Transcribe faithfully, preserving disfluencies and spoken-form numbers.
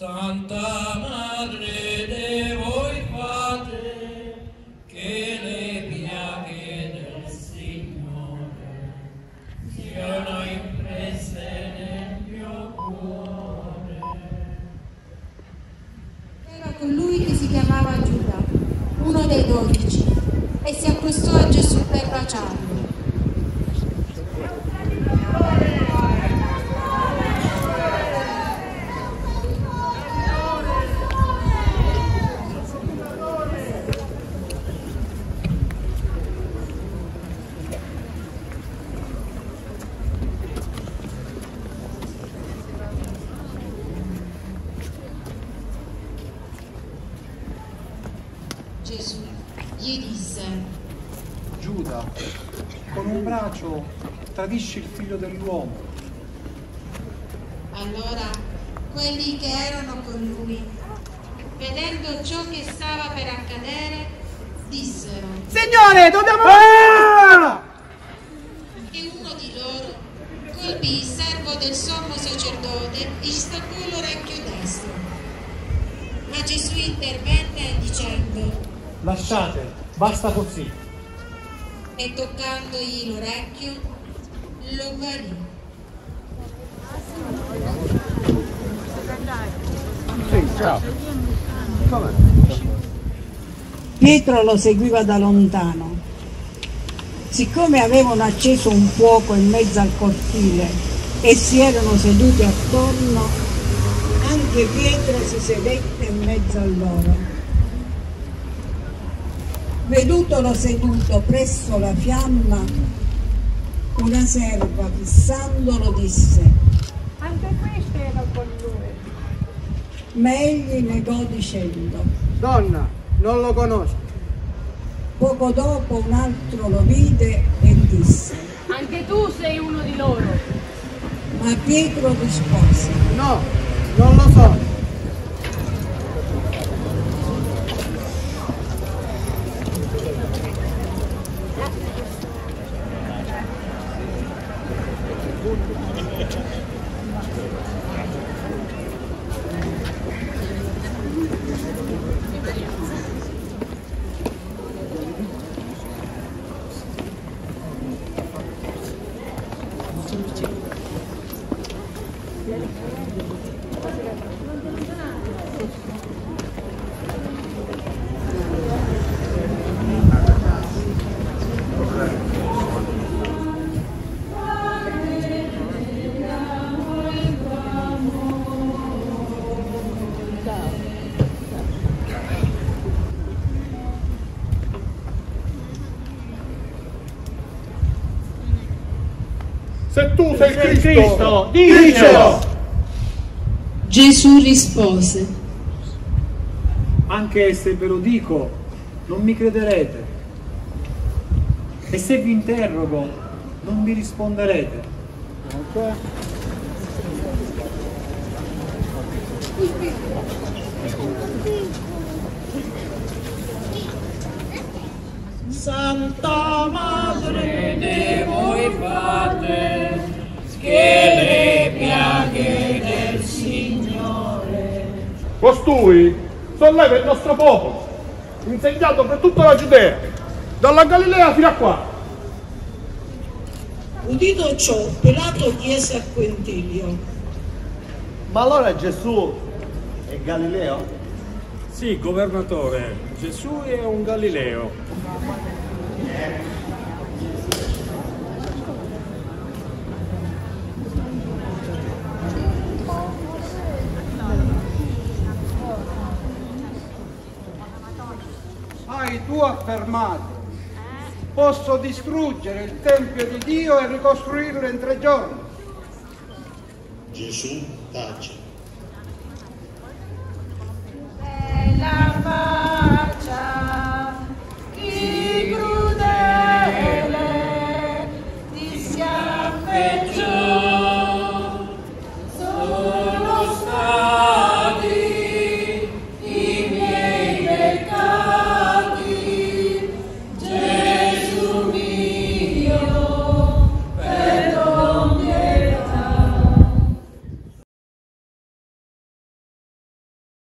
Santa Madre de voi fate, che le piaghe del Signore siano impresse nel mio cuore. Era colui che si chiamava Giuda, uno dei dodici, e si accostò a Gesù per baciarlo. Gesù gli disse: Giuda, con un braccio tradisci il figlio dell'uomo. Allora quelli che erano con lui, vedendo ciò che stava per accadere, dissero: Signore, dobbiamo... Ah! E uno di loro colpì il servo del sommo sacerdote e gli staccò l'orecchio destro. Ma Gesù intervenne dicendo: Lasciate, basta così. E toccandogli l'orecchio, lo guarì. Sì, ciao. Pietro lo seguiva da lontano. Siccome avevano acceso un fuoco in mezzo al cortile e si erano seduti attorno, anche Pietro si sedette in mezzo a loro. Vedutolo seduto presso la fiamma, una serva fissandolo disse: Anche questo era con lui. Ma egli negò dicendo: Donna, non lo conosco. Poco dopo un altro lo vide e disse: Anche tu sei uno di loro. Ma Pietro rispose: No, non lo so. Se tu sei Sei Cristo, Cristo, dicelo! Gesù rispose: Anche se ve lo dico, non mi crederete. E se vi interrogo, non mi risponderete. Ok. Santa Madre de voi fate, che le piaghe del Signore. Costui solleva il nostro popolo, insegnato per tutta la Giudea, dalla Galilea fino a qua. Udito ciò, Pilato chiese a Quintilio: Ma allora Gesù è Galileo? Sì, governatore, Gesù è un Galileo. Hai tu affermato: posso distruggere il Tempio di Dio e ricostruirlo in tre giorni. Gesù tace.